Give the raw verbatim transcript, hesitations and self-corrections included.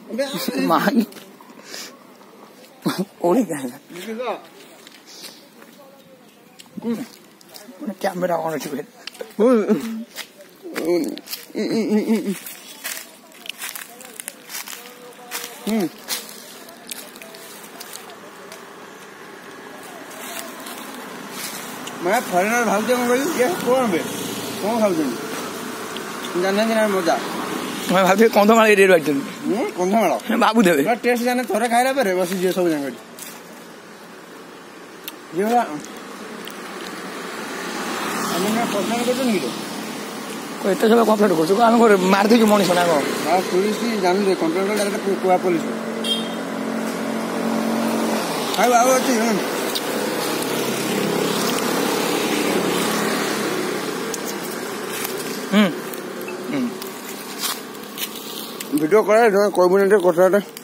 मांग ओली क्या है कैमरा ऑन है हम्म मैं फरेनर भावते ये कौन बे कौन खाऊ जाना मजा मैं भाभी कंधमाल एरिया रही कंधमाल बाबू देवे टेस्ट जाने थोड़े खाइला पर बस जे सब जांग ये वाला हमने कंप्लेंट करतो नहीं को एते सब कंप्लेंट करतो को हम घर मार दे मनीष ना को आ पुलिस जान दे कंप्लेंट डायरेक्ट कोआ पुलिस हाय आओ अछि हम्म वीडियो करे कोई भी नहीं कथा